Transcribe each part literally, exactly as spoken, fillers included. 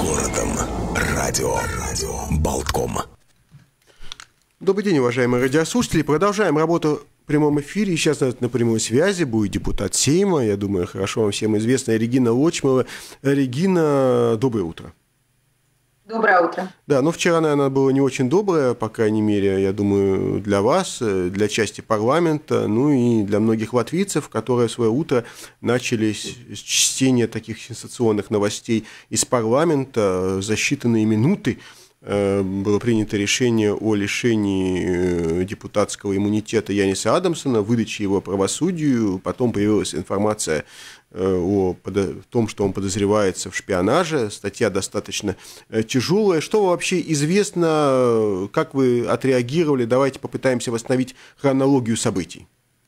городом. Радио Болтком. Добрый день, уважаемые радиослушатели. Продолжаем работу в прямом эфире. Сейчас на прямой связи будет депутат Сейма, я думаю, хорошо вам всем известная Регина Лочмова. Регина, доброе утро. Доброе утро. Да, ну вчера, наверное, было не очень доброе, по крайней мере, я думаю, для вас, для части парламента, ну и для многих латвийцев, которые в свое утро начали с чтения таких сенсационных новостей из парламента. За считанные минуты было принято решение о лишении депутатского иммунитета Яниса Адамсона, выдаче его правосудию. Потом появилась информация о том, что он подозревается в шпионаже. Статья достаточно тяжелая. Что вообще известно? Как вы отреагировали? Давайте попытаемся восстановить хронологию событий.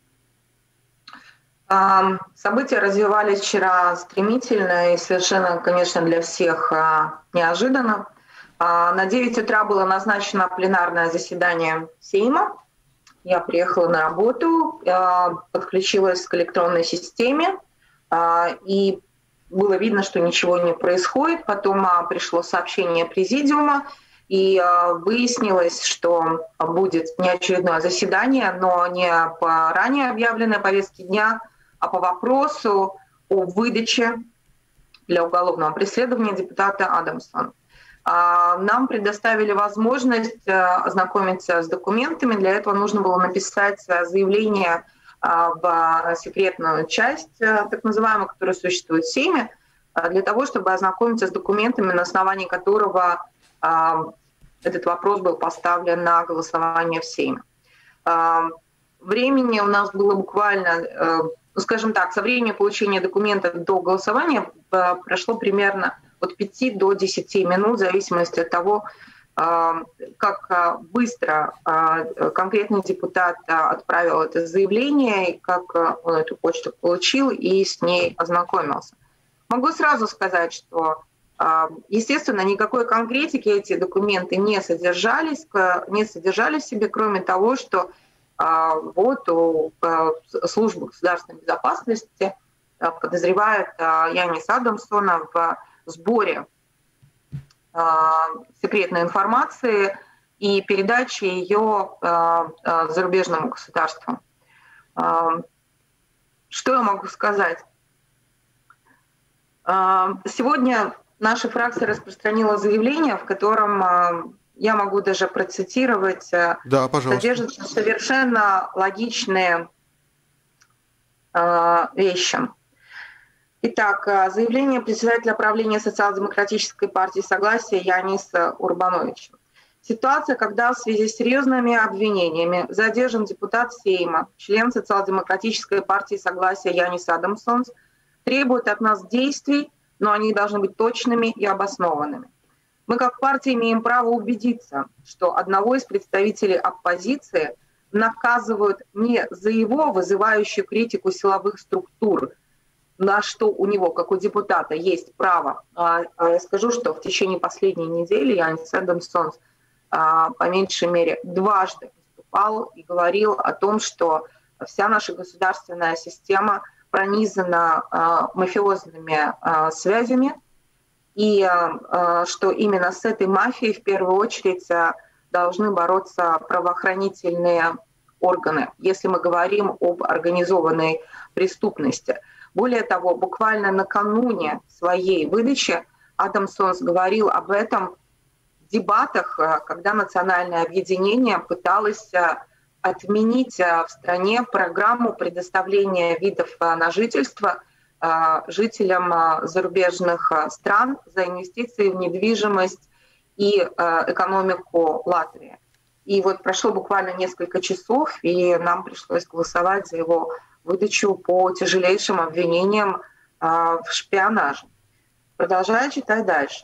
События развивались вчера стремительно и совершенно, конечно, для всех неожиданно. На девять утра было назначено пленарное заседание Сейма. Я приехала на работу, подключилась к электронной системе, и было видно, что ничего не происходит. Потом пришло сообщение президиума, и выяснилось, что будет не очередное заседание, но не по ранее объявленной повестке дня, а по вопросу о выдаче для уголовного преследования депутата Адамсона. Нам предоставили возможность ознакомиться с документами. Для этого нужно было написать заявление в секретную часть, так называемую, которая существует в Сейме, для того, чтобы ознакомиться с документами, на основании которого этот вопрос был поставлен на голосование в Сейме. Времени у нас было буквально, ну, скажем так, со времени получения документов до голосования прошло примерно от пяти до десяти минут, в зависимости от того, как быстро конкретный депутат отправил это заявление, и как он эту почту получил и с ней ознакомился. Могу сразу сказать, что, естественно, никакой конкретики эти документы не содержались, не содержали в себе, кроме того, что вот у службы государственной безопасности подозревает Яниса Адамсона в сборе секретной информации и передаче ее зарубежному государству. Что я могу сказать? Сегодня наша фракция распространила заявление, в котором я могу даже процитировать, да, пожалуйста, содержатся совершенно логичные вещи. Итак, заявление председателя правления Социал-демократической партии «Согласие» Яниса Урбановича. Ситуация, когда в связи с серьезными обвинениями задержан депутат Сейма, член Социал-демократической партии «Согласие» Янис Адамсон, требует от нас действий, но они должны быть точными и обоснованными. Мы как партия имеем право убедиться, что одного из представителей оппозиции наказывают не за его вызывающую критику силовых структур, на что у него, как у депутата, есть право. Я скажу, что в течение последней недели Янис Адамсон по меньшей мере дважды выступал и говорил о том, что вся наша государственная система пронизана мафиозными связями, и что именно с этой мафией в первую очередь должны бороться правоохранительные органы, если мы говорим об организованной преступности. Более того, буквально накануне своей выдачи Адамсон говорил об этом в дебатах, когда Национальное объединение пыталось отменить в стране программу предоставления видов на жительство жителям зарубежных стран за инвестиции в недвижимость и экономику Латвии. И вот прошло буквально несколько часов, и нам пришлось голосовать за его выдачу по тяжелейшим обвинениям в шпионаже. Продолжаю читать дальше.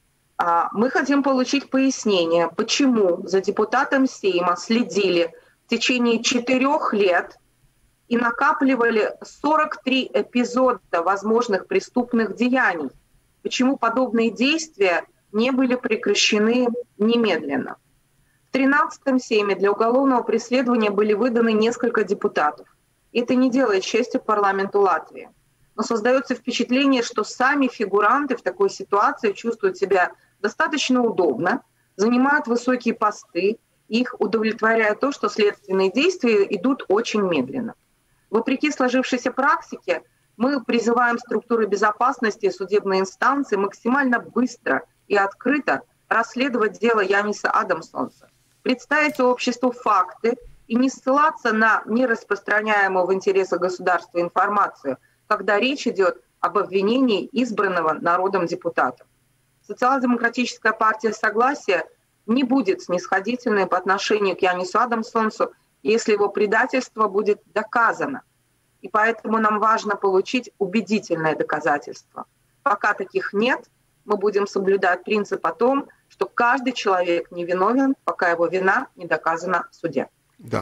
Мы хотим получить пояснение, почему за депутатом Сейма следили в течение четырех лет и накапливали сорок три эпизода возможных преступных деяний. Почему подобные действия не были прекращены немедленно? В тринадцатом Сейме для уголовного преследования были выданы несколько депутатов. Это не делает чести парламенту Латвии. но создается впечатление, что сами фигуранты в такой ситуации чувствуют себя достаточно удобно, занимают высокие посты, их удовлетворяет то, что следственные действия идут очень медленно. Вопреки сложившейся практике, мы призываем структуры безопасности и судебные инстанции максимально быстро и открыто расследовать дело Яниса Адамсонса, представить обществу факты и не ссылаться на нераспространяемую в интересах государства информацию, когда речь идет об обвинении избранного народом депутата. Социал-демократическая партия «Согласие» не будет снисходительной по отношению к Янису Адамсонсу, если его предательство будет доказано. И поэтому нам важно получить убедительное доказательство. Пока таких нет, мы будем соблюдать принцип о том, что каждый человек невиновен, пока его вина не доказана в суде. Да.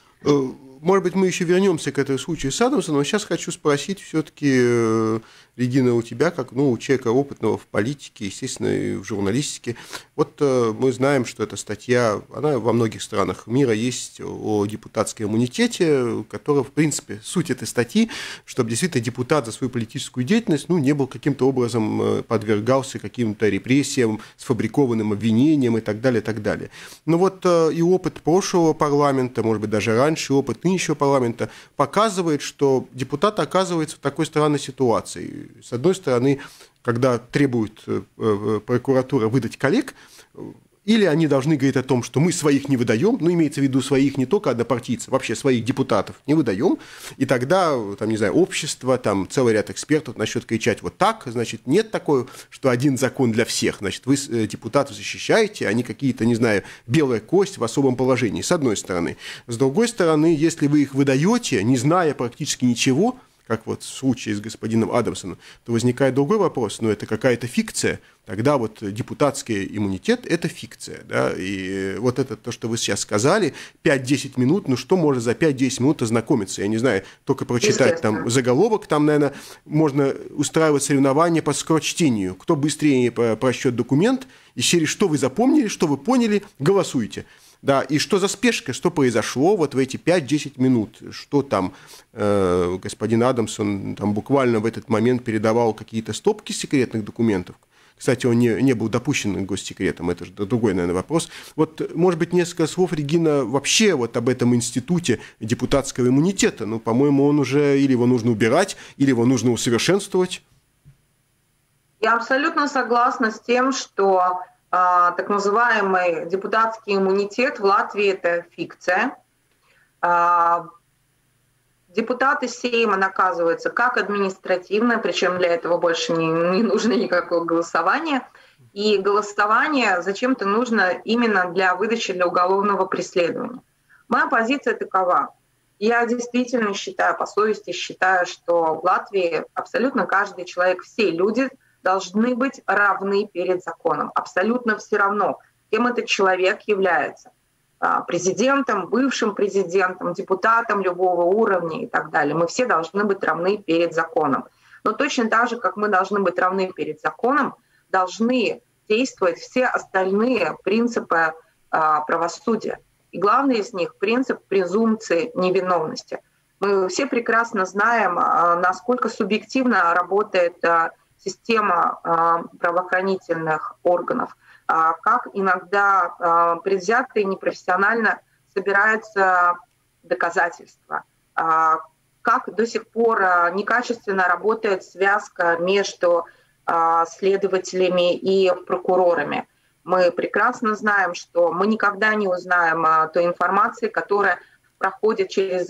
Может быть, мы еще вернемся к этому случаю с Адамсоном, но сейчас хочу спросить все-таки, Регина, у тебя, как ну, у человека опытного в политике, естественно, и в журналистике, вот мы знаем, что эта статья, она во многих странах мира есть о депутатском иммунитете, которая, в принципе, суть этой статьи, чтобы действительно депутат за свою политическую деятельность ну, не был каким-то образом подвергался каким-то репрессиям, сфабрикованным обвинениям и так далее, и так далее. Но вот и опыт прошлого парламента, может быть, даже раньше, опыт нынешнего парламента показывает, что депутат оказывается в такой странной ситуации. С одной стороны, когда требует прокуратура выдать коллег, или они должны говорить о том, что мы своих не выдаем, ну, имеется в виду своих не только однопартийцев, вообще своих депутатов не выдаем, и тогда, там, не знаю, общество, там, целый ряд экспертов начнет кричать вот так, значит, нет такого, что один закон для всех, значит, вы депутатов защищаете, они какие-то, не знаю, белая кость в особом положении, с одной стороны. С другой стороны, если вы их выдаете, не зная практически ничего, как вот в случае с господином Адамсоном, то возникает другой вопрос, но это какая-то фикция, тогда вот депутатский иммунитет – это фикция, да, и вот это то, что вы сейчас сказали, пять-десять минут, ну что можно за пять-десять минут ознакомиться, я не знаю, только прочитать там заголовок, там, наверное, можно устраивать соревнования по скорочтению, кто быстрее прочтет документ, и серии «Что вы запомнили, что вы поняли, голосуйте». Да, и что за спешка, что произошло вот в эти пять-десять минут, что там э, господин Адамсон там буквально в этот момент передавал какие-то стопки секретных документов. Кстати, он не, не был допущен к госсекретам, это же другой, наверное, вопрос. Вот, может быть, несколько слов, Регина, вообще вот об этом институте депутатского иммунитета. Ну, по-моему, он уже, или его нужно убирать, или его нужно усовершенствовать. Я абсолютно согласна с тем, что так называемый депутатский иммунитет в Латвии – это фикция. Депутаты Сейма наказываются как административно, причем для этого больше не, не нужно никакого голосования. И голосование зачем-то нужно именно для выдачи для уголовного преследования. Моя позиция такова. Я действительно считаю, по совести считаю, что в Латвии абсолютно каждый человек, все люди – должны быть равны перед законом. Абсолютно все равно, кем этот человек является. Президентом, бывшим президентом, депутатом любого уровня и так далее. Мы все должны быть равны перед законом. Но точно так же, как мы должны быть равны перед законом, должны действовать все остальные принципы правосудия. И главный из них – принцип презумпции невиновности. Мы все прекрасно знаем, насколько субъективно работает система правоохранительных органов, как иногда предвзято и непрофессионально собираются доказательства, как до сих пор некачественно работает связка между следователями и прокурорами. Мы прекрасно знаем, что мы никогда не узнаем той информации, которая проходит через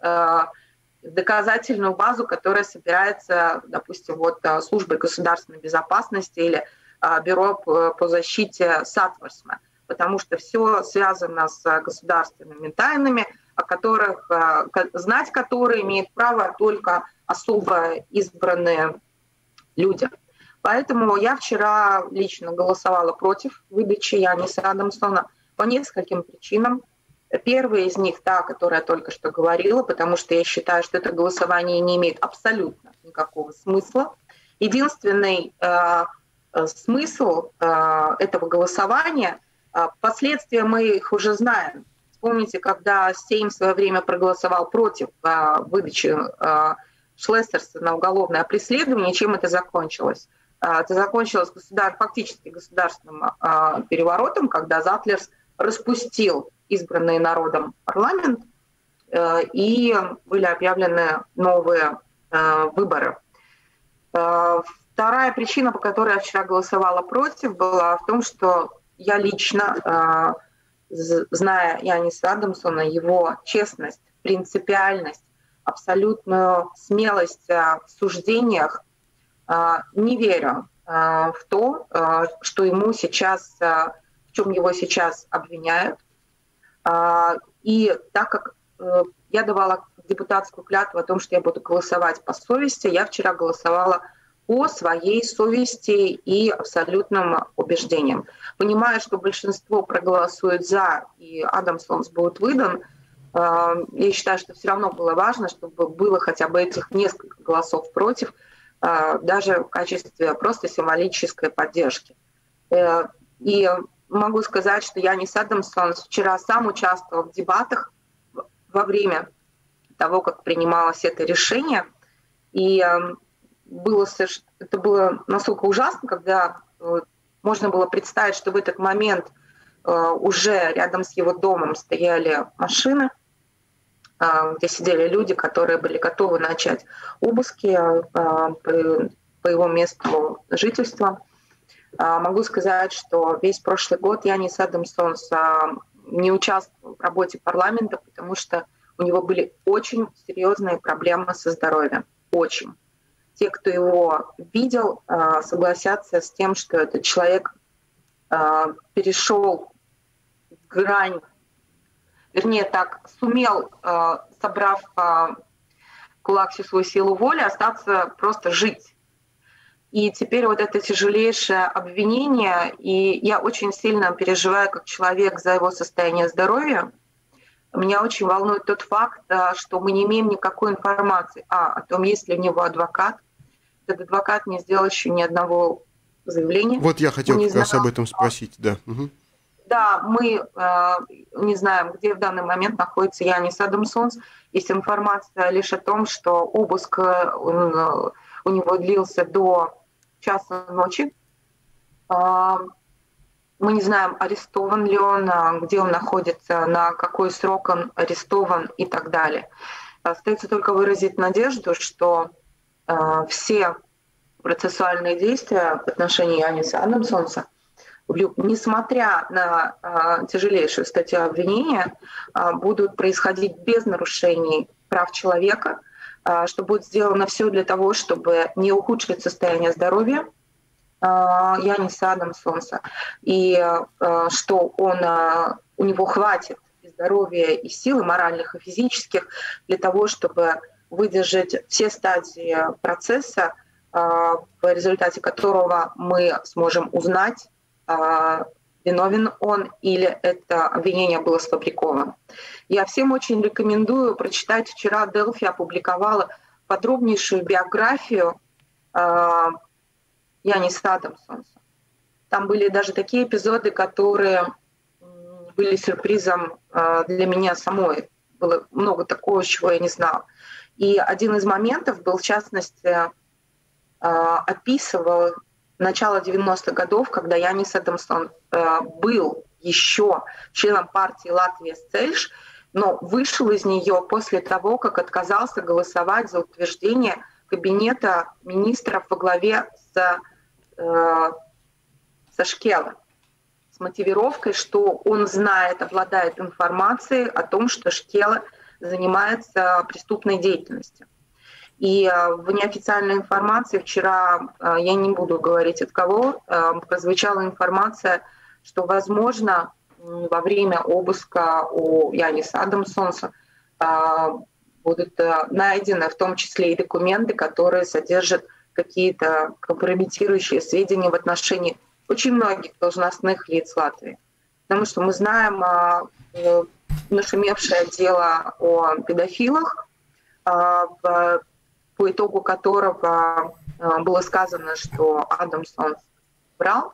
доказательную базу, которая собирается, допустим, вот службой государственной безопасности или бюро по защите Сатверсма, потому что все связано с государственными тайнами, о которых знать которые имеют право только особо избранные люди. Поэтому я вчера лично голосовала против выдачи Яниса Адамсона по нескольким причинам. Первая из них та, о которой я только что говорила, потому что я считаю, что это голосование не имеет абсолютно никакого смысла. Единственный э, смысл э, этого голосования, э, последствия мы их уже знаем. Вспомните, когда Сейм в свое время проголосовал против э, выдачи э, Шлессерса на уголовное преследование. Чем это закончилось? Это закончилось государ... фактически государственным переворотом, когда Затлерс распустил избранный народом парламент, и были объявлены новые выборы. Вторая причина, по которой я вчера голосовала против, была в том, что я лично, зная Яниса Адамсона, его честность, принципиальность, абсолютную смелость в суждениях, не верю в то, что ему сейчас, в чем его сейчас обвиняют. И так как я давала депутатскую клятву о том, что я буду голосовать по совести, я вчера голосовала по своей совести и абсолютным убеждениям. Понимая, что большинство проголосует за, и Адамсонс будет выдан, я считаю, что все равно было важно, чтобы было хотя бы этих несколько голосов против, даже в качестве просто символической поддержки. И могу сказать, что Янис Адамсонс вчера сам участвовал в дебатах во время того, как принималось это решение. И было, это было настолько ужасно, когда можно было представить, что в этот момент уже рядом с его домом стояли машины, где сидели люди, которые были готовы начать обыски по его месту жительства. Могу сказать, что весь прошлый год Янис Адамсонс не участвовал в работе парламента, потому что у него были очень серьезные проблемы со здоровьем. Очень. Те, кто его видел, согласятся с тем, что этот человек перешел грань, вернее так, сумел, собрав в кулак всю свою силу воли, остаться просто жить. И теперь вот это тяжелейшее обвинение, и я очень сильно переживаю как человек за его состояние здоровья. Меня очень волнует тот факт, что мы не имеем никакой информации а, о том, есть ли у него адвокат. Этот адвокат не сделал еще ни одного заявления. Вот я хотел как раз знаем, об этом спросить, да. Угу. Да, мы э, не знаем, где в данный момент находится Янис Адамсонс. Есть информация лишь о том, что обыск он, у него длился до часа ночи. Э, мы не знаем, арестован ли он, где он находится, на какой срок он арестован и так далее. Остается только выразить надежду, что э, все процессуальные действия в отношении Яниса Адамсонса, несмотря на э, тяжелейшую статью обвинения, э, будут происходить без нарушений прав человека, э, что будет сделано все для того, чтобы не ухудшить состояние здоровья э, Яниса Адамсонса, и э, что он, э, у него хватит и здоровья, и сил, и моральных, и физических, для того, чтобы выдержать все стадии процесса, э, в результате которого мы сможем узнать, виновен он или это обвинение было сфабриковано. Я всем очень рекомендую прочитать. Вчера Делфи опубликовала подробнейшую биографию э, Яниса Адамсонса. Там были даже такие эпизоды, которые были сюрпризом э, для меня самой. Было много такого, чего я не знала. И один из моментов был, в частности, э, описывал начало девяностых годов, когда Янис Адамсон э, был еще членом партии Латвия-Цельш, но вышел из нее после того, как отказался голосовать за утверждение кабинета министров во главе с, э, со Шкела, с мотивировкой, что он знает, обладает информацией о том, что Шкела занимается преступной деятельностью. И в неофициальной информации вчера, я не буду говорить от кого, прозвучала информация, что, возможно, во время обыска у Яниса Адамсонса будут найдены в том числе и документы, которые содержат какие-то компрометирующие сведения в отношении очень многих должностных лиц Латвии. Потому что мы знаем нашумевшее дело о педофилах, в по итогу которого было сказано, что Адамсонс брал.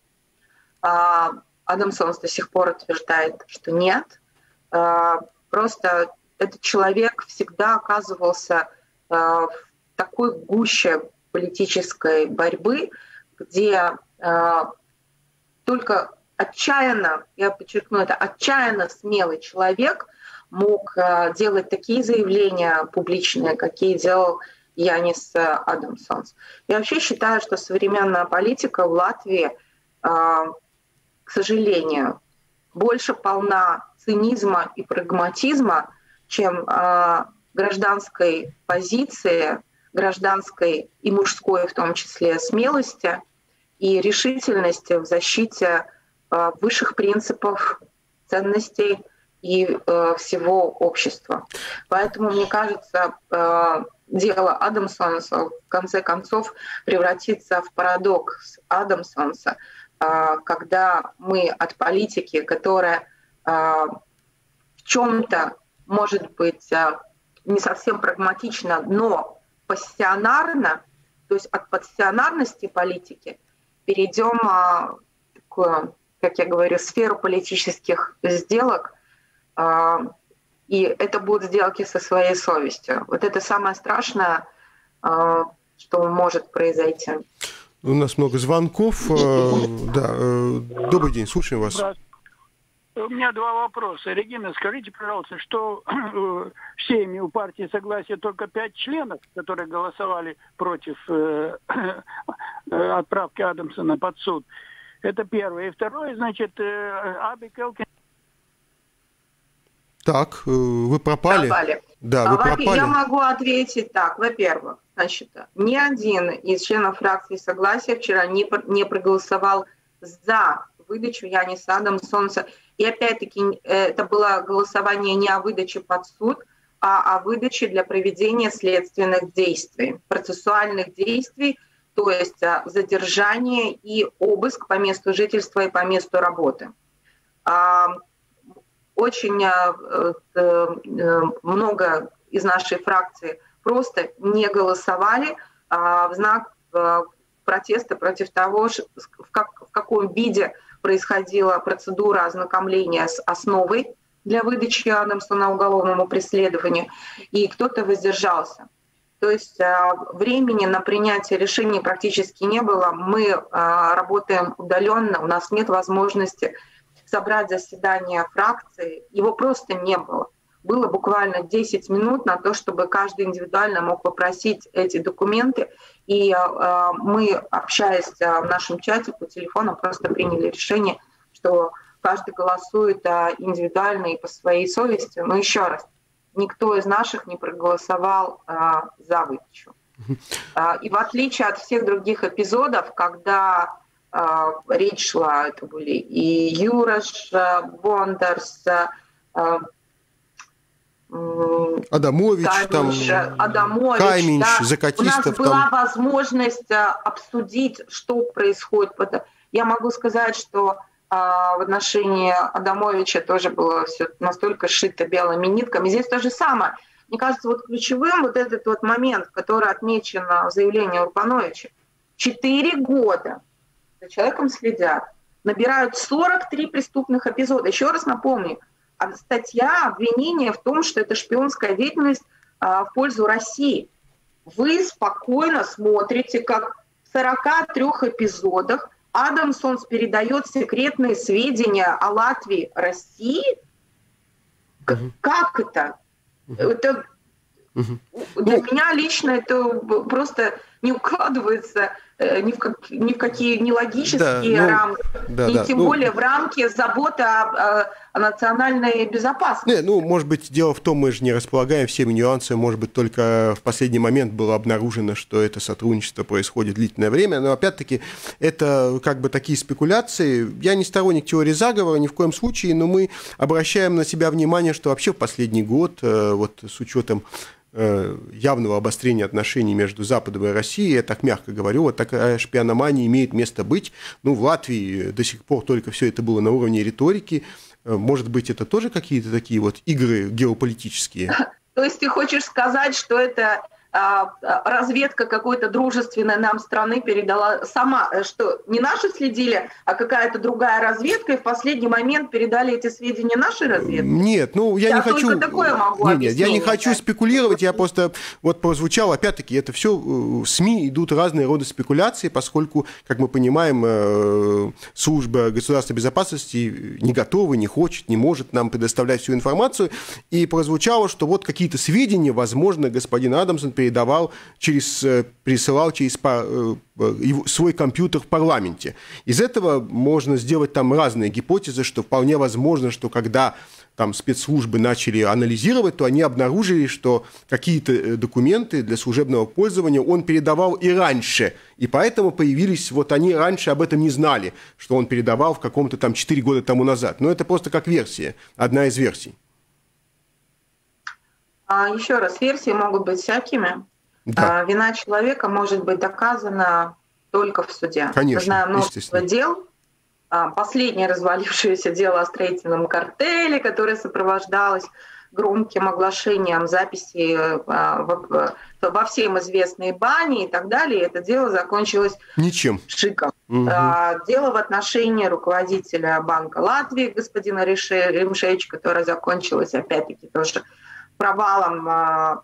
Адамсонс до сих пор утверждает, что нет. Просто этот человек всегда оказывался в такой гуще политической борьбы, где э, только отчаянно, я подчеркну это, отчаянно смелый человек мог э, делать такие заявления публичные, какие делал Янис Адамсонс. Я вообще считаю, что современная политика в Латвии, э, к сожалению, больше полна цинизма и прагматизма, чем э, гражданской позиции, гражданской и мужской в том числе смелости и решительности в защите э, высших принципов, ценностей и э, всего общества. Поэтому, мне кажется, э, дело Адамсонса в конце концов превратится в парадокс Адамсонса, э, когда мы от политики, которая э, в чем-то может быть э, не совсем прагматично, но пассионарно, то есть от пассионарности политики перейдем в такую, как я говорю, сферу политических сделок, и это будут сделки со своей совестью. Вот это самое страшное, что может произойти. У нас много звонков. Да. Добрый день, слушаем вас. У меня два вопроса. Регина, скажите, пожалуйста, что в Сейме у партии Согласия только пять членов, которые голосовали против э, э, отправки Адамсона под суд. Это первое. И второе, значит, э, Аби Келкин... Так, вы пропали? пропали. Да, вы пропали. Я могу ответить так. Во-первых, значит, ни один из членов фракции Согласия вчера не, не проголосовал за выдачу Яниса Адамсонса. И опять-таки это было голосование не о выдаче под суд, а о выдаче для проведения следственных действий, процессуальных действий, то есть задержание и обыск по месту жительства и по месту работы. Очень много из нашей фракции просто не голосовали в знак протеста против того, в, как, в каком виде происходила процедура ознакомления с основой для выдачи Адамсона уголовному преследованию, и кто-то воздержался. То есть времени на принятие решений практически не было. Мы работаем удаленно, у нас нет возможности собрать заседание фракции, его просто не было. Было буквально десять минут на то, чтобы каждый индивидуально мог попросить эти документы. И э, мы, общаясь в нашем чате по телефону, просто приняли решение, что каждый голосует э, индивидуально и по своей совести. Но еще раз, никто из наших не проголосовал э, за выдачу. Э, и в отличие от всех других эпизодов, когда э, речь шла, это были и Юраш, э, Бондарс, э, Адамович, Каминч, там, Адамович, Каминч, да. Закатистов. У нас была там... возможность обсудить, что происходит. Я могу сказать, что в отношении Адамовича тоже было все настолько шито белыми нитками. Здесь то же самое. Мне кажется, вот ключевым вот этот вот момент, который отмечен в заявлении Урбановича. Четыре года за человеком следят, набирают сорок три преступных эпизода. Еще раз напомню, статья обвинения в том, что это шпионская деятельность а, в пользу России. Вы спокойно смотрите, как в сорока трёх эпизодах Адамсонс передает секретные сведения о Латвии России. Uh-huh. Как это? Uh-huh. Это uh-huh. Для uh-huh. меня лично это просто не укладывается ни в, как, ни в какие ни логические да, ну, рамки, да, и да. тем ну, более в рамки заботы о, о национальной безопасности. Не, ну, может быть, дело в том, мы же не располагаем всеми нюансами, может быть, только в последний момент было обнаружено, что это сотрудничество происходит длительное время, но опять-таки это как бы такие спекуляции. Я не сторонник теории заговора ни в коем случае, но мы обращаем на себя внимание, что вообще в последний год, вот с учетом явного обострения отношений между Западом и Россией, я так мягко говорю, вот такая шпиономания имеет место быть. Ну, в Латвии до сих пор только все это было на уровне риторики. Может быть, это тоже какие-то такие вот игры геополитические? То есть ты хочешь сказать, что это разведка какой-то дружественной нам страны передала сама, что не наши следили, а какая-то другая разведка, и в последний момент передали эти сведения нашей разведке? Нет, ну я, я не хочу... такое могу нет, нет, я не хочу дать. спекулировать, я просто... Вот прозвучало, опять-таки, это все в СМИ идут разные роды спекуляций, поскольку, как мы понимаем, служба государственной безопасности не готова, не хочет, не может нам предоставлять всю информацию, и прозвучало, что вот какие-то сведения, возможно, господин Адамсон передавал через, присылал через свой компьютер в парламенте. Из этого можно сделать там разные гипотезы, что вполне возможно, что когда там спецслужбы начали анализировать, то они обнаружили, что какие-то документы для служебного пользования он передавал и раньше, и поэтому появились, вот они раньше об этом не знали, что он передавал в каком-то там четыре года тому назад. Но это просто как версия, одна из версий. Еще раз, версии могут быть всякими. Да. Вина человека может быть доказана только в суде. Конечно, мы знаем множество дел. Последнее развалившееся дело о строительном картеле, которое сопровождалось громким оглашением записей во всем известные бани и так далее. Это дело закончилось ничем. Шиком. Угу. Дело в отношении руководителя Банка Латвии, господина Римшевича, которое закончилось, опять-таки, тоже провалом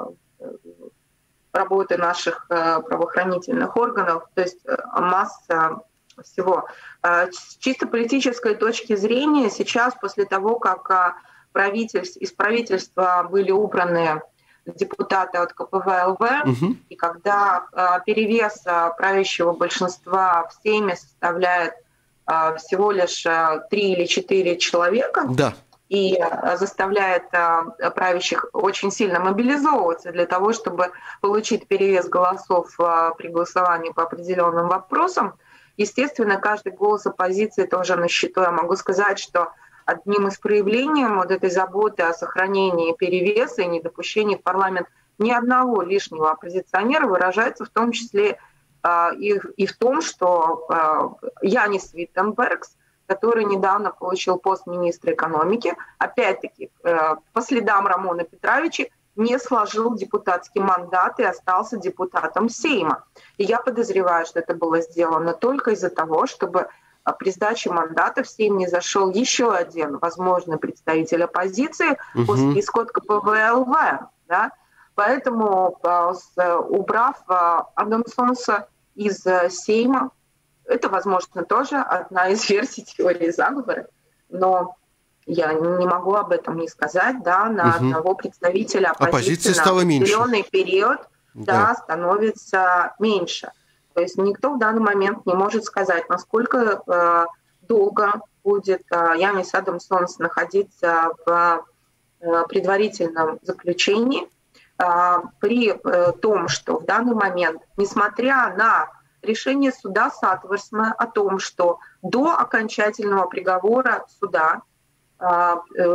работы наших правоохранительных органов. То есть масса всего. С чисто политической точки зрения, сейчас, после того, как правительств, из правительства были убраны депутаты от ка пэ вэ эл вэ, угу. и когда перевес правящего большинства в Сейме составляет всего лишь три или четыре человека, да. и заставляет правящих очень сильно мобилизовываться для того, чтобы получить перевес голосов при голосовании по определенным вопросам, естественно, каждый голос оппозиции тоже на счету. Я могу сказать, что одним из проявлений вот этой заботы о сохранении перевеса и недопущении в парламент ни одного лишнего оппозиционера выражается в том числе э, и, и в том, что э, Янис Виттенбергс, который недавно получил пост министра экономики, опять-таки э, по следам Рамона Петровича, не сложил депутатский мандат и остался депутатом Сейма. И я подозреваю, что это было сделано только из-за того, чтобы при сдаче мандата в Сейм не зашел еще один возможный представитель оппозиции угу. по списку от ка пэ вэ эл вэ. Да? Поэтому, убрав Адамсонса из Сейма, это, возможно, тоже одна из версий теории заговора, но я не могу об этом не сказать, да, на угу. одного представителя оппозиции на определенный период да. Да, становится меньше. То есть никто в данный момент не может сказать, насколько э, долго будет э, Янис Адамсонс находиться в э, предварительном заключении, э, при э, том, что в данный момент, несмотря на решение суда Сатворсма о том, что до окончательного приговора суда э,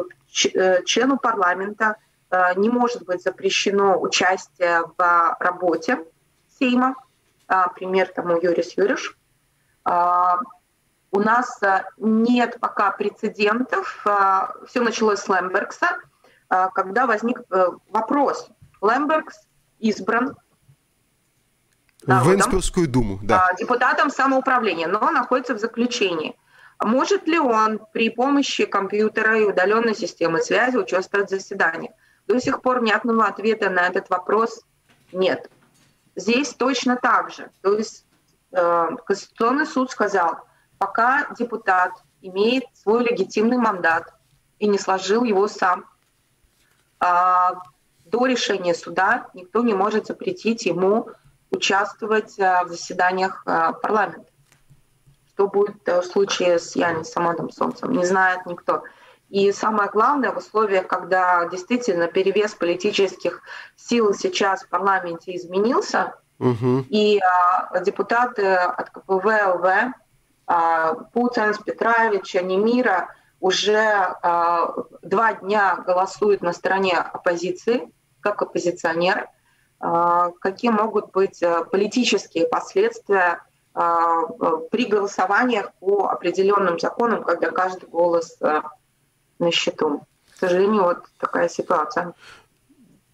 э, члену парламента э, не может быть запрещено участие в работе Сейма, пример тому Юрис Юриш. У нас нет пока прецедентов. Все началось с Лембергса, когда возник вопрос. Лембергс избран в Венспилскую думу, да. депутатом самоуправления, но находится в заключении. Может ли он при помощи компьютера и удаленной системы связи участвовать в заседаниях? До сих пор внятного ответа на этот вопрос нет. Здесь точно так же. То есть э, Конституционный суд сказал, пока депутат имеет свой легитимный мандат и не сложил его сам, э, до решения суда никто не может запретить ему участвовать э, в заседаниях э, парламента. Что будет э, в случае с Янисом Адамсонсом, не знает никто. И самое главное, в условиях, когда действительно перевес политических сил сейчас в парламенте изменился, угу. и а, депутаты от ка пэ вэ эл вэ, а, Путинс, Петрович, Немира уже а, два дня голосуют на стороне оппозиции, как оппозиционеры, а, какие могут быть политические последствия а, при голосованиях по определенным законам, когда каждый голос а, на счету. К сожалению, вот такая ситуация.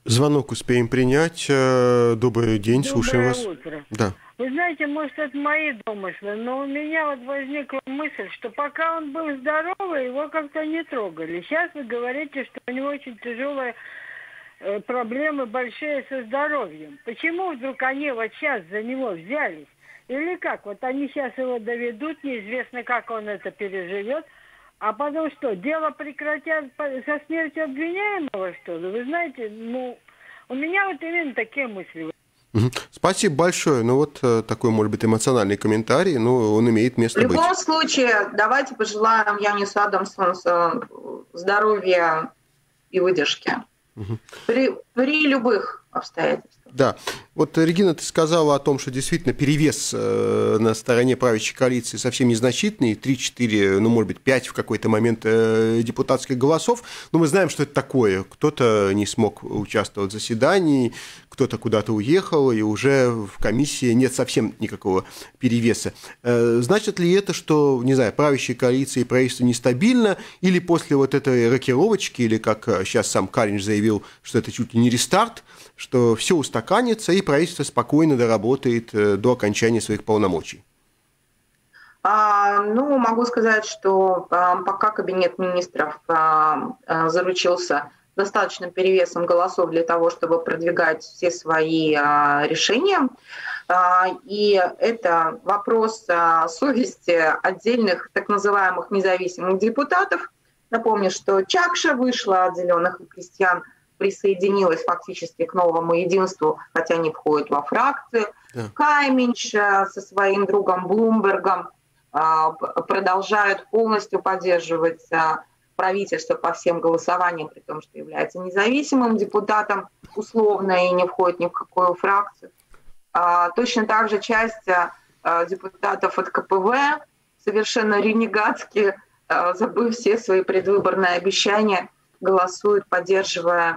Звонок успеем принять. Добрый день, Доброе слушаем вас. Утро. Да. Вы знаете, может, это мои домыслы, но у меня вот возникла мысль, что пока он был здоровый, его как-то не трогали. Сейчас вы говорите, что у него очень тяжелые э, проблемы большие со здоровьем. Почему вдруг они вот сейчас за него взялись? Или как? Вот они сейчас его доведут, неизвестно, как он это переживет. А потом что, дело прекратят со смертью обвиняемого, что ли? Вы знаете, ну, у меня вот именно такие мысли. Спасибо большое. Ну вот такой, может быть, эмоциональный комментарий, но он имеет место быть. В любом быть. случае, давайте пожелаем Янису Адамсу здоровья и выдержки. Угу. При, при любых обстоятельствах. Да. Вот, Регина, ты сказала о том, что действительно перевес на стороне правящей коалиции совсем незначительный, три-четыре, ну, может быть, пять в какой-то момент депутатских голосов, но мы знаем, что это такое. Кто-то не смог участвовать в заседании, кто-то куда-то уехал, и уже в комиссии нет совсем никакого перевеса. Значит ли это, что, не знаю, правящая коалиция и правительство нестабильно, или после вот этой рокировочки, или как сейчас сам Каринч заявил, что это чуть ли не рестарт, что все устаканится, и правительство спокойно доработает до окончания своих полномочий? А, ну, могу сказать, что а, пока кабинет министров а, а, заручился достаточным перевесом голосов для того, чтобы продвигать все свои а, решения, а, и это вопрос а, совести отдельных так называемых независимых депутатов. Напомню, что Чакша вышла от «Зеленых и крестьян», присоединилась фактически к новому единству, хотя не входит во фракцию. Да. Кайминч со своим другом Блумбергом продолжают полностью поддерживать правительство по всем голосованиям, при том, что является независимым депутатом условно и не входит ни в какую фракцию. Точно так же часть депутатов от ка пэ вэ совершенно ренегатски, забыв все свои предвыборные обещания, голосуют, поддерживая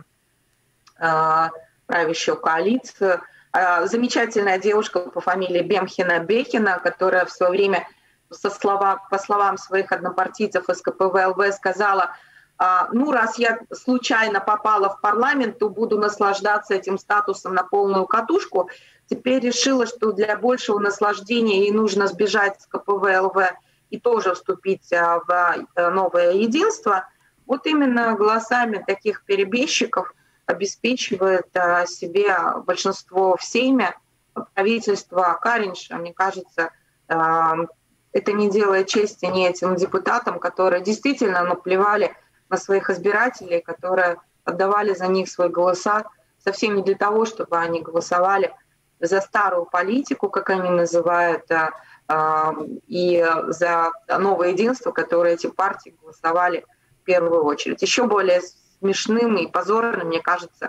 э, правящую коалицию. Э, замечательная девушка по фамилии Бемхина Бехина, которая в свое время, со слова, по словам своих однопартийцев из ка пэ вэ эл вэ, сказала: э, ну, раз я случайно попала в парламент, то буду наслаждаться этим статусом на полную катушку. Теперь решила, что для большего наслаждения ей нужно сбежать с ка пэ вэ эл вэ и тоже вступить э, в э, новое единство. Вот именно голосами таких перебежчиков обеспечивает а, себе большинство в Сейме, правительство Каринча. Мне кажется, а, это не делает чести ни этим депутатам, которые действительно наплевали на своих избирателей, которые отдавали за них свои голоса совсем не для того, чтобы они голосовали за старую политику, как они называют, а, а, и за новое единство, которое эти партии голосовали в первую очередь. Еще более смешным и позорным, мне кажется,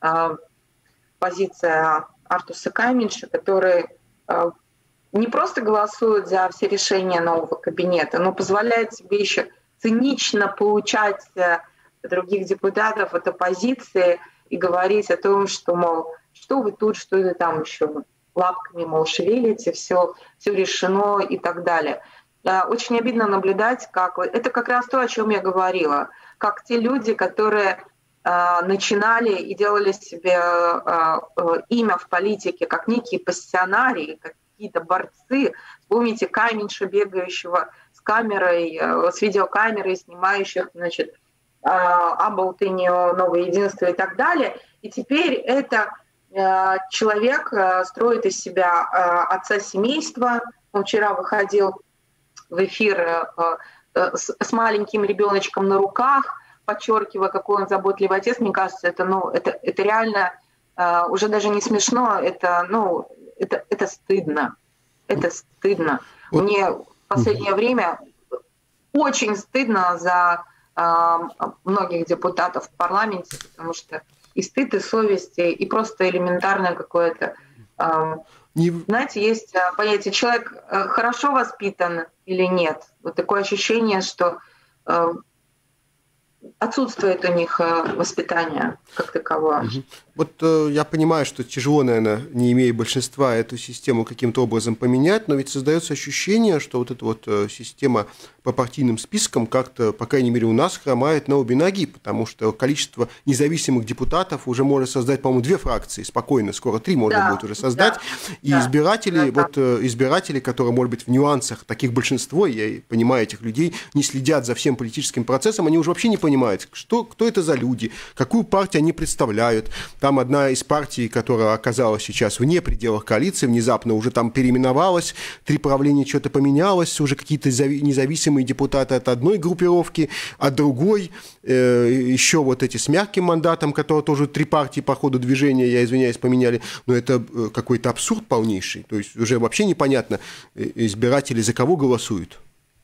позиция Артуса Кайминча, который не просто голосует за все решения нового кабинета, но позволяет себе еще цинично получать других депутатов от оппозиции и говорить о том, что, мол, что вы тут, что вы там еще лапками, мол, шевелите, все, все решено и так далее. Очень обидно наблюдать, как... Это как раз то, о чем я говорила. Как те люди, которые э, начинали и делали себе э, э, имя в политике, как некие пассионарии, как какие-то борцы. Вспомните Кайминча, бегающего с камерой, э, с видеокамерой, снимающих, значит, э, Аболтынью, Новое единство и так далее. И теперь это э, человек э, строит из себя э, отца семейства. Он вчера выходил в эфир э, с, с маленьким ребеночком на руках, подчеркивая, какой он заботливый отец. Мне кажется, это, ну, это, это реально э, уже даже не смешно, это, ну, это, это стыдно. Это стыдно. Мне в последнее время очень стыдно за э, многих депутатов в парламенте, потому что и стыд, и совесть, и просто элементарное какое-то... Э, Не... Знаете, есть понятие, человек хорошо воспитан или нет. Вот такое ощущение, что э, отсутствует у них воспитание как таковое. Вот э, я понимаю, что тяжело, наверное, не имея большинства, эту систему каким-то образом поменять, но ведь создается ощущение, что вот эта вот э, система по партийным спискам как-то, по крайней мере, у нас хромает на обе ноги, потому что количество независимых депутатов уже может создать, по-моему, две фракции спокойно, скоро три можно да, будет уже создать, да, и да, избиратели, да, вот э, избиратели, которые, может быть, в нюансах, таких большинство, я понимаю этих людей, не следят за всем политическим процессом, они уже вообще не понимают, что, кто это за люди, какую партию они представляют. Там одна из партий, которая оказалась сейчас вне пределах коалиции, внезапно уже там переименовалась, три правления что-то поменялось, уже какие-то независимые депутаты от одной группировки, от другой, э, еще вот эти с мягким мандатом, которые тоже три партии по ходу движения, я извиняюсь, поменяли, но это какой-то абсурд полнейший, то есть уже вообще непонятно, избиратели за кого голосуют.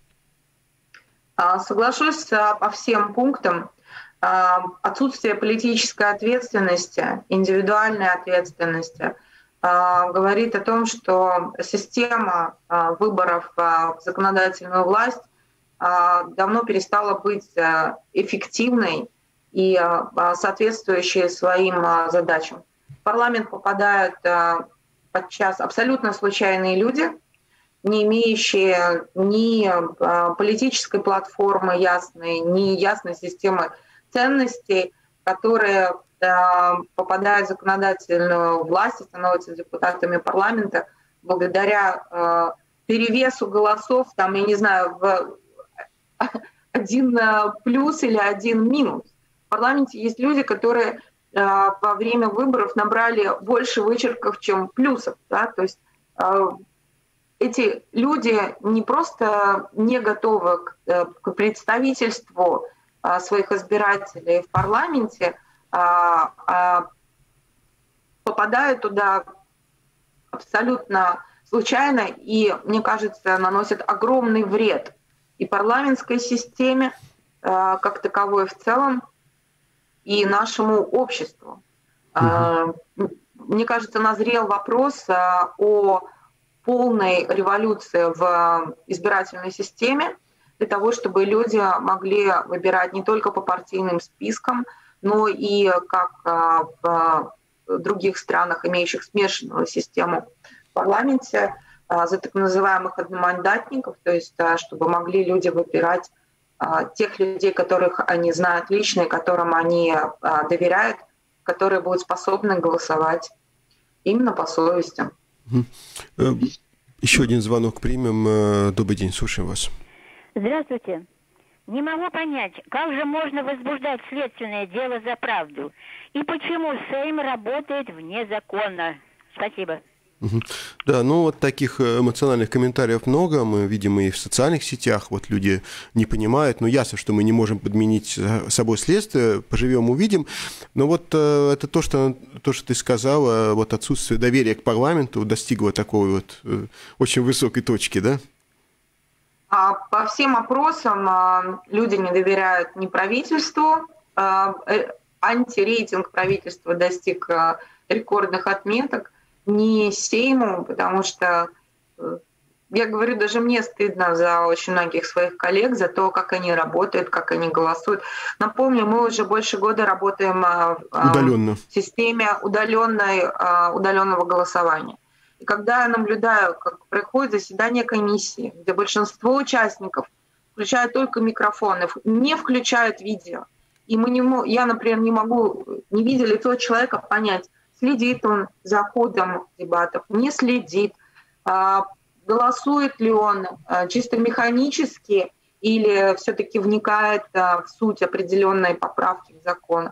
Соглашусь по всем пунктам. Отсутствие политической ответственности, индивидуальной ответственности говорит о том, что система выборов в законодательную власть давно перестала быть эффективной и соответствующей своим задачам. В парламент попадают подчас абсолютно случайные люди, не имеющие ни политической платформы ясной, ни ясной системы ценностей, которые попадают в законодательную власть и становятся депутатами парламента благодаря перевесу голосов, там, я не знаю, в один плюс или один минус. В парламенте есть люди, которые во время выборов набрали больше вычерков, чем плюсов. Да? То есть эти люди не просто не готовы к представительству своих избирателей в парламенте, а попадают туда абсолютно случайно и, мне кажется, наносят огромный вред и парламентской системе как таковой в целом, и нашему обществу. Угу. Мне кажется, назрел вопрос о полной революции в избирательной системе для того, чтобы люди могли выбирать не только по партийным спискам, но и как в других странах, имеющих смешанную систему в парламенте, за так называемых одномандатников, то есть чтобы могли люди выбирать тех людей, которых они знают лично, и которым они доверяют, которые будут способны голосовать именно по совести. Еще один звонок примем. Добрый день, слушаем вас. Здравствуйте. Не могу понять, как же можно возбуждать следственное дело за правду? И почему Сейм работает вне закона? Спасибо. Да, ну вот таких эмоциональных комментариев много, мы видим и в социальных сетях, вот люди не понимают, ну ясно, что мы не можем подменить собой следствие, поживем, увидим, но вот э, это то что, то, что ты сказала, вот отсутствие доверия к парламенту достигло такой вот э, очень высокой точки, да? А по всем опросам э, люди не доверяют ни правительству, э, антирейтинг правительства достиг э, рекордных отметок, не Сейму, потому что, я говорю, даже мне стыдно за очень многих своих коллег, за то, как они работают, как они голосуют. Напомню, мы уже больше года работаем Удаленно. в системе удаленной, удаленного голосования. И когда я наблюдаю, как проходит заседание комиссии, где большинство участников включают только микрофоны, не включают видео, и мы не, я, например, не могу, не видя лицо человека, понять, следит он за ходом дебатов, не следит, голосует ли он чисто механически или все-таки вникает в суть определенной поправки к закону.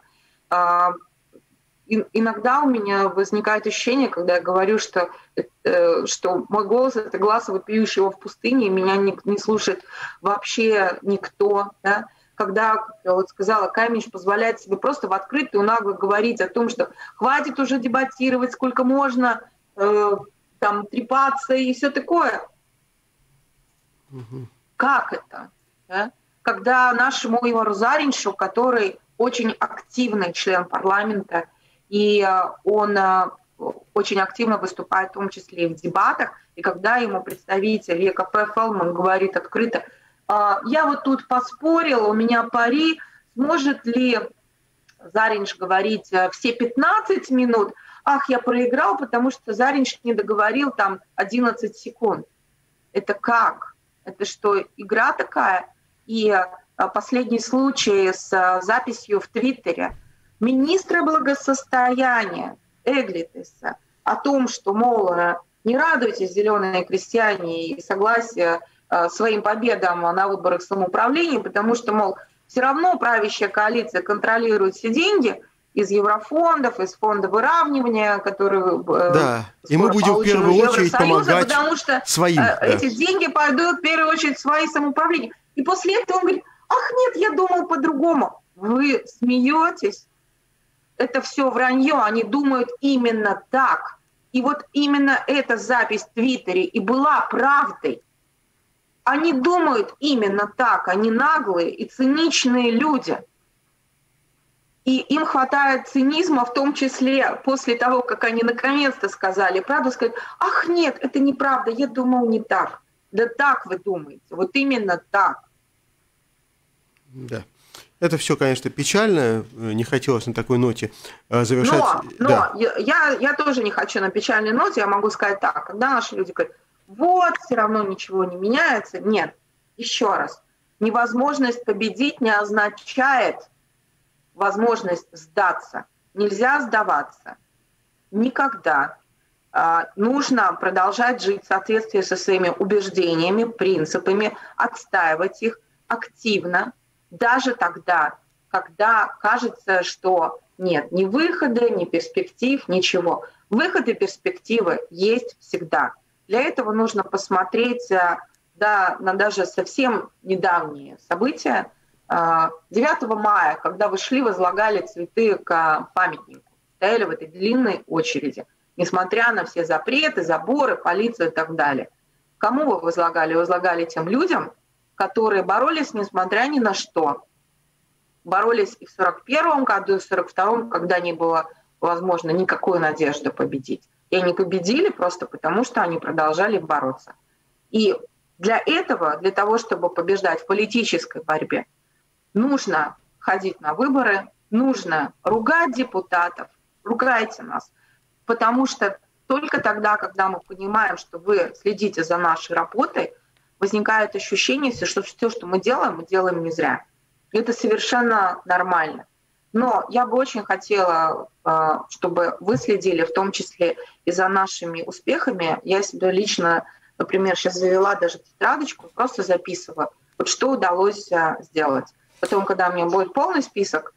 Иногда у меня возникает ощущение, когда я говорю, что, что мой голос — это глаз вопиющего в пустыне, и меня не, не слушает вообще никто, да? Когда, как я вот сказала, Каменич позволяет себе просто в открытую нагло говорить о том, что хватит уже дебатировать, сколько можно, э, там, трепаться и все такое. Угу. Как это? Да? Когда нашему Ивару Зариньшу, который очень активный член парламента, и он э, очень активно выступает, в том числе и в дебатах, и когда ему представитель Е Ка Пэ Фелман говорит открыто: я вот тут поспорил, у меня пари, сможет ли Заринж говорить все пятнадцать минут, ах, я проиграл, потому что Заринж не договорил там одиннадцать секунд. Это как? Это что, игра такая? И последний случай с записью в Твиттере. Министра благосостояния Эглитеса о том, что, мол, не радуйтесь, зеленые крестьяне, и согласие своим победам на выборах самоуправления, потому что, мол, все равно правящая коалиция контролирует все деньги из еврофондов, из фонда выравнивания, которые... Да, и мы будем в первую очередь помогать потому что своим. Эти да. деньги пойдут в первую очередь в свои самоуправления. И после этого он говорит, ах нет, я думал по-другому. Вы смеетесь? Это все вранье, они думают именно так. И вот именно эта запись в Твиттере и была правдой. Они думают именно так, они наглые и циничные люди. И им хватает цинизма, в том числе после того, как они наконец-то сказали правду, сказать, ах нет, это неправда, я думал не так. Да так вы думаете, вот именно так. Да. Это все, конечно, печально, не хотелось на такой ноте завершать. Но, но да. я, я тоже не хочу на печальной ноте, я могу сказать так, когда наши люди говорят, вот, все равно ничего не меняется. Нет, еще раз, невозможность победить не означает возможность сдаться. Нельзя сдаваться. Никогда. А, нужно продолжать жить в соответствии со своими убеждениями, принципами, отстаивать их активно, даже тогда, когда кажется, что нет ни выхода, ни перспектив, ничего. Выходы, перспективы есть всегда. Для этого нужно посмотреть да, на даже совсем недавние события. девятого мая, когда вы шли, возлагали цветы к памятнику, стояли в этой длинной очереди, несмотря на все запреты, заборы, полицию и так далее. Кому вы возлагали? Возлагали тем людям, которые боролись несмотря ни на что. Боролись и в сорок первом году, и в сорок втором, когда не было, возможно, никакой надежды победить. И они победили просто потому, что они продолжали бороться. И для этого, для того, чтобы побеждать в политической борьбе, нужно ходить на выборы, нужно ругать депутатов, ругайте нас, потому что только тогда, когда мы понимаем, что вы следите за нашей работой, возникает ощущение, что все, что мы делаем, мы делаем не зря. Это совершенно нормально. Но я бы очень хотела, чтобы вы следили, в том числе и за нашими успехами. Я себе лично, например, сейчас завела даже тетрадочку, просто записываю, вот что удалось сделать. Потом, когда у меня будет полный список,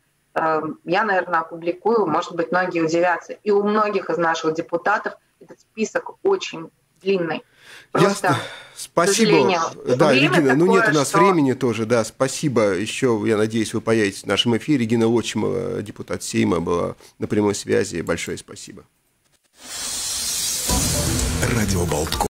я, наверное, опубликую, может быть, многие удивятся. И у многих из наших депутатов этот список очень длинный. Просто, Ясно. Спасибо. Да, Регина, ну нет у нас что... времени тоже, да, спасибо. Еще, я надеюсь, вы появитесь в нашем эфире. Регина Лочимова, депутат Сейма, была на прямой связи. Большое спасибо. Радио Болтком.